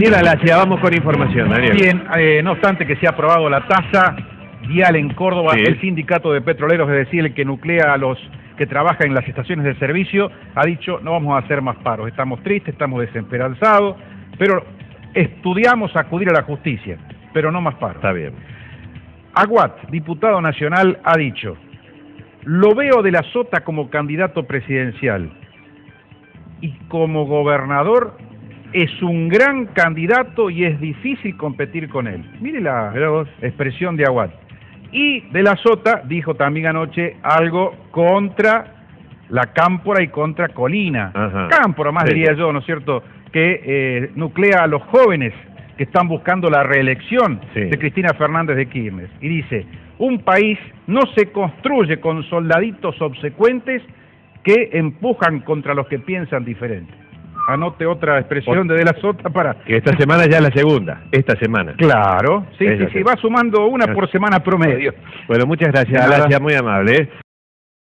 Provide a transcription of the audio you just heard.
Daniel Alacia, vamos con información, Daniel. Bien, no obstante que se ha aprobado la tasa vial en Córdoba, Sí. El sindicato de petroleros, es decir, el que nuclea a los que trabajan en las estaciones de servicio, ha dicho no vamos a hacer más paros, estamos tristes, estamos desesperanzados, pero estudiamos acudir a la justicia, pero no más paros. Está bien. Aguat, diputado nacional, ha dicho: lo veo de la Sota como candidato presidencial y como gobernador es un gran candidato y es difícil competir con él. Mire la expresión de Aguat. Y de la Sota dijo también anoche algo contra la Cámpora y contra Colina. Ajá. Cámpora más, Sí. diría yo, ¿no es cierto?, que nuclea a los jóvenes que están buscando la reelección Sí. de Cristina Fernández de Kirchner. Y dice: un país no se construye con soldaditos obsecuentes que empujan contra los que piensan diferente. Anote otra expresión de la Sota para... Que esta semana ya es la segunda, esta semana. Claro, sí, Es sí, así. sí, va sumando una por semana promedio. Bueno, muchas gracias, De nada. Alacia, muy amable.